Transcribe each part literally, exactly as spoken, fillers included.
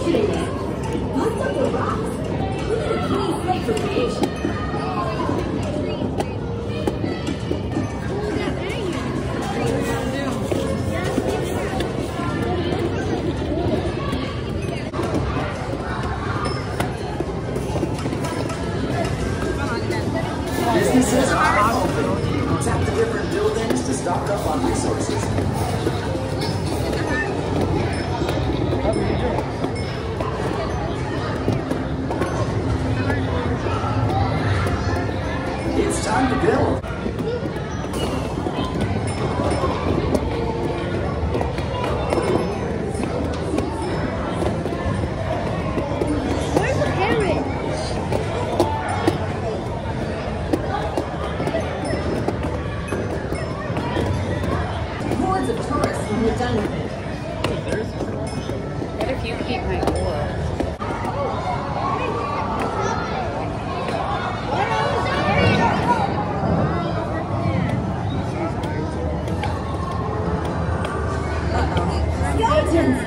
Bust up the rocks. We need a clean slate for creation. Businesses are open. Tap the different buildings to stock up on resources. It's time to build. Hordes of tourists when we're done with it. What if you keep my clothes? Skeletons!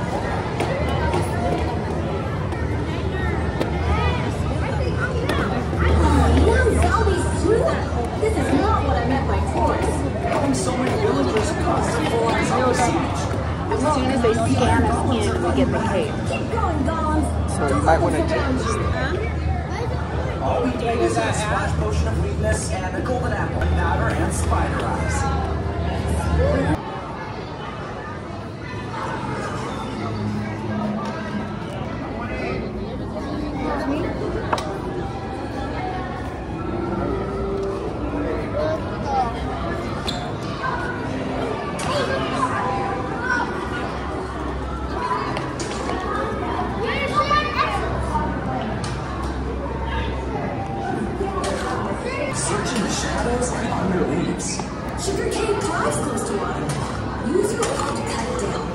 This is not what I meant by tourists. Having so many villagers across the floor is no siege. As soon as they scan us in, we get the cave. Keep going, golems. So you might want to change. All we need is a splash potion of weakness and a golden apple, powder, and spider eyes. Searching the shadows and under leaves. Sugar cane thrives close to water. Use your arm to cut it down.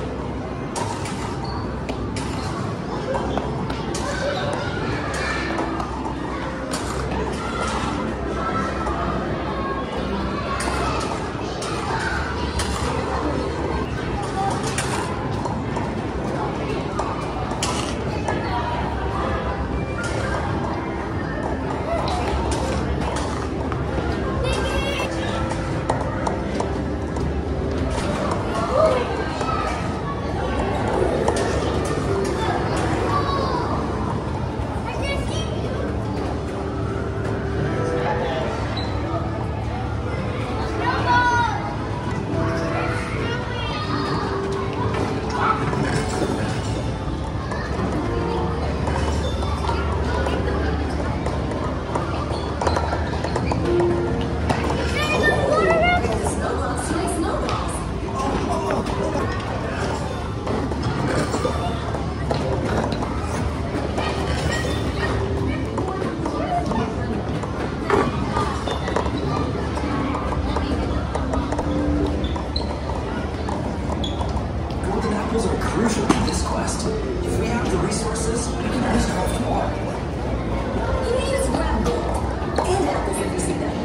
Apples are crucial in this quest. If we have the resources, we can always craft more. You need to grab gold and apples if you see them.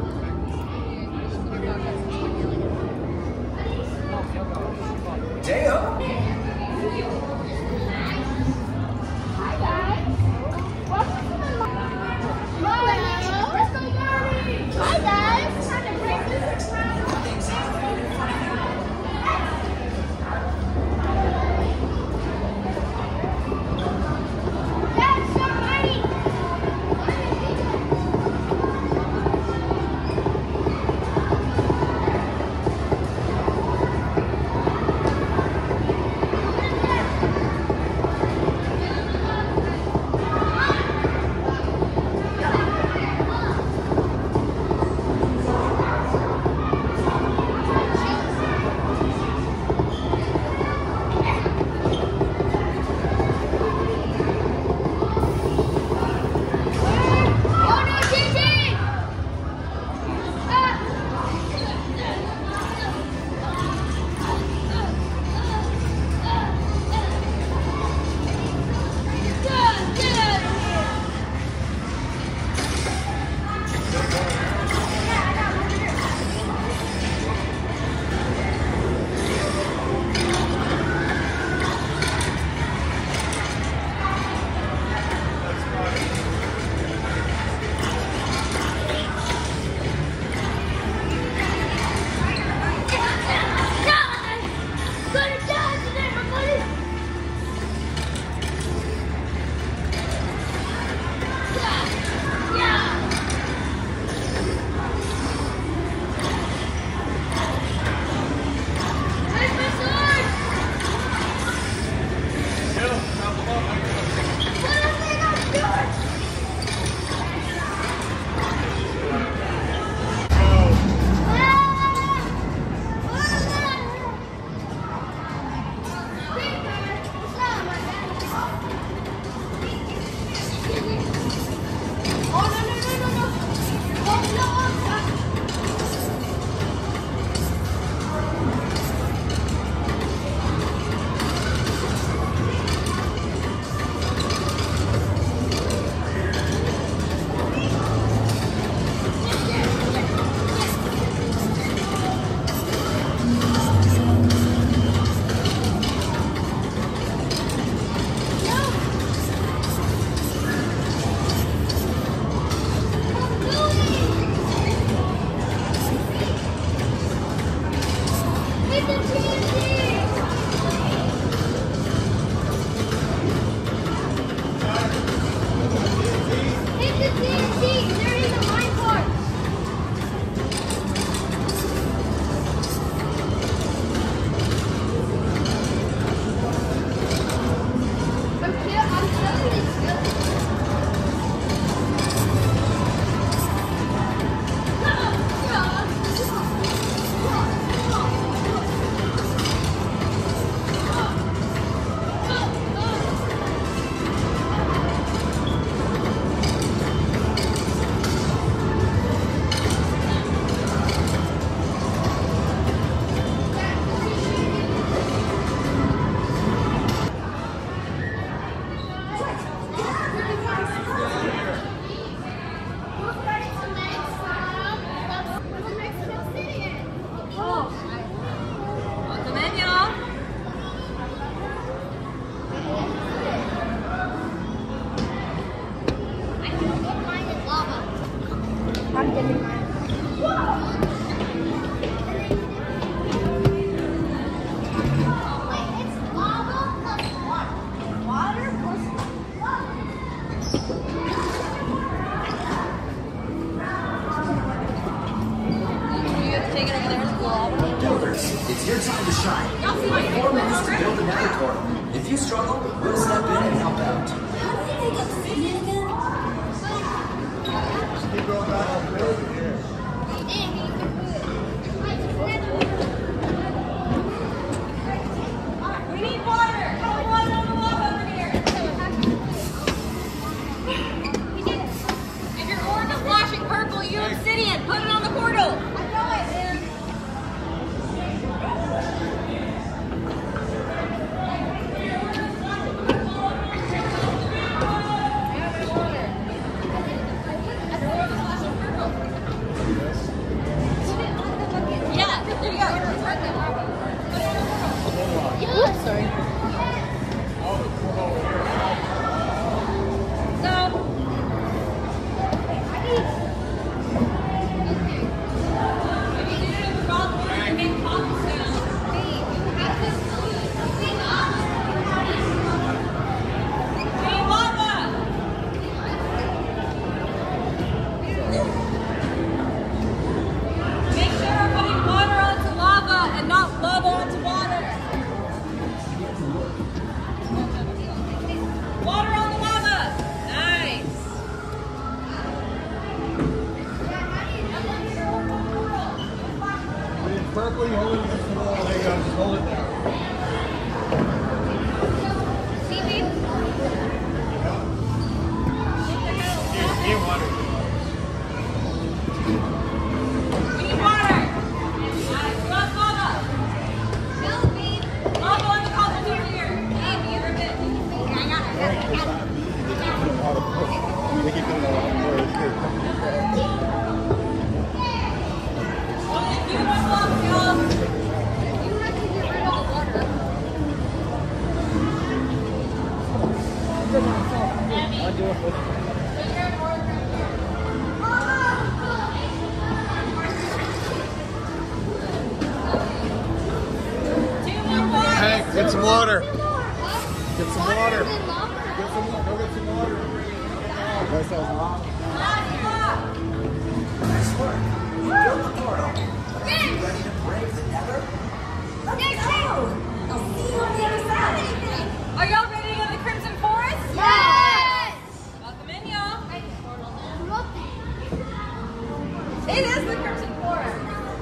Dale! Builders, it's your time to shine. Four minutes to build an nether portal. If you struggle, we'll step in and help out. How do you think I'm singing again? Keep going back over here. We need water! Come on, water on the wall over here! If your orb is flashing purple, you obsidian, put it on the portal! I know it, man! Yeah, there you go. Oops, sorry. So, make sure we're putting water onto lava and not lava onto water. Water on the lava. Nice. When it's purple, you hold it against the wall. There you go. Just hold it down. Get water. We need water. Nice. You want lava? Lava on the cobble here. Here. Amy, you're a bit. I got it. We can put it on more. It's good. Only a few more blocks, y'all. I'll do it. Two more blocks. Hank, get some water. Get some water. Get some water. Go get some water. That sounds hot. Last block. Nice work. You built the portal. Are you ready to brave the nether? Let's go! I'll see you on the other side. Are y'all ready to go to the Crimson Forest? Yes! Welcome in, y'all. It is the Crimson Forest.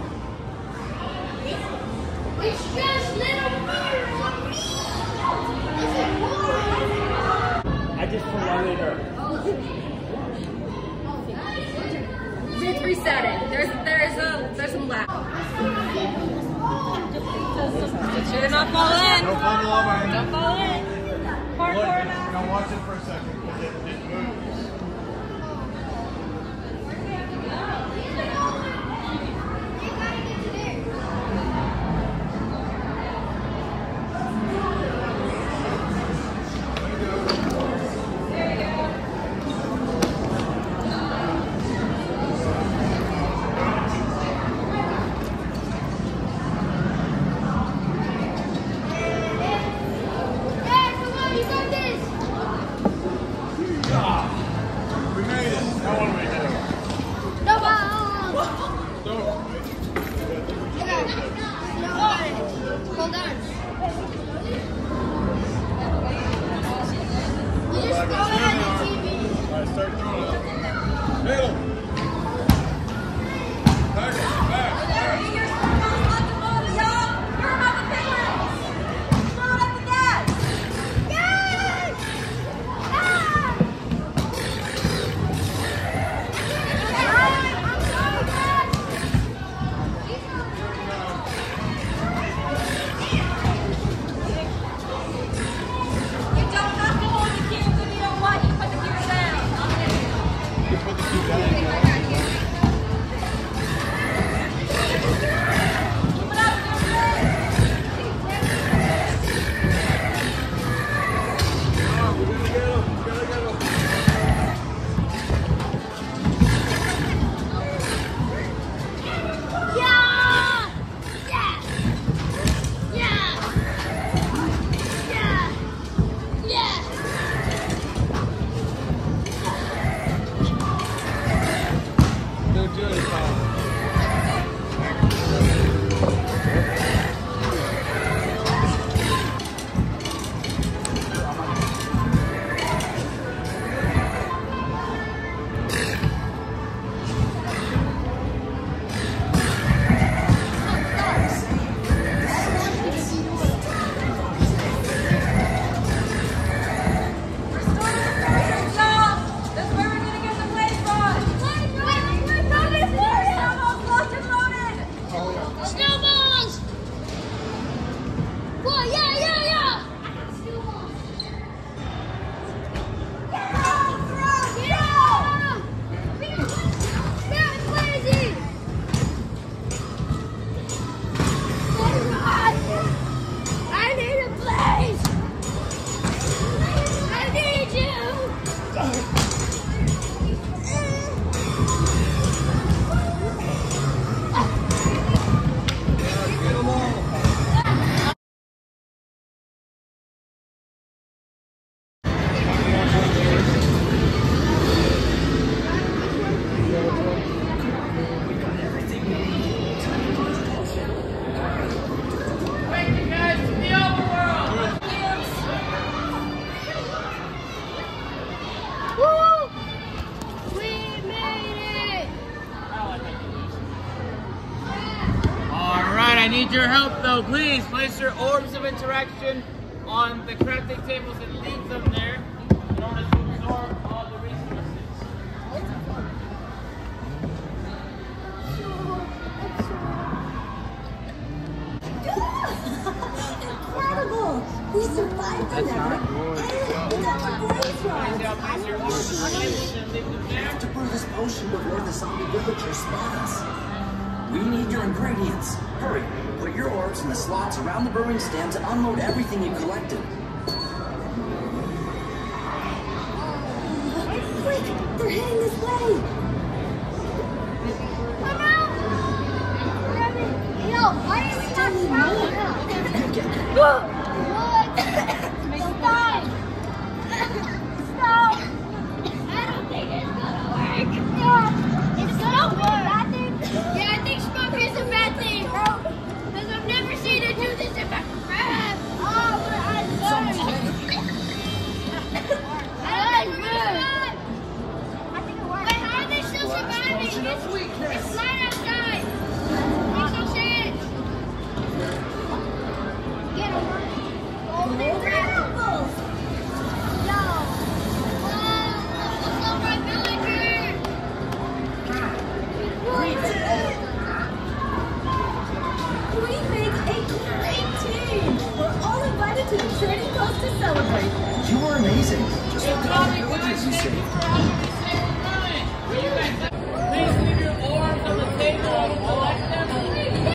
It's just little birds on me! Is it more? I just promoted her. It's resetting. There's there's a there's some lag. Should not fall in. Don't fall in the lava. Don't fall in. Parkour. Look, now watch it for a second because it, it moves. Hold on. You just throw it at the T V. All right, start throwing it. Middle. Back, back, back. I need your help though. Please place your orbs of interaction on the crafting tables and leave them there in order to absorb all the resources. Incredible! We survived That's together. not good. And we got the blaze Please rod. help place your orbs on the tables and leave them We there. have to brew this potion before the zombie villagers spot us. We need your ingredients. Hurry, put your orbs in the slots around the brewing stand to unload everything you collected. Quick! They're heading this way! Yo, why are we not smiling? Get- Stop! Stop! I don't think it's gonna work. Yeah. It's gonna work. Bad thing? Yeah, I think smoke is a bad thing. Because I've never seen it do this in my crab. Oh, but I learned. I learned. I think it works. Wait, how are they still surviving? It's, it's light outside. Makes no sense. Get over. Golden apples. Yo. Wow. What's up, my villager? We did it! We make a great team! We're all invited to the trading post to celebrate. You were amazing. Just look at all the villagers you saved. Where you guys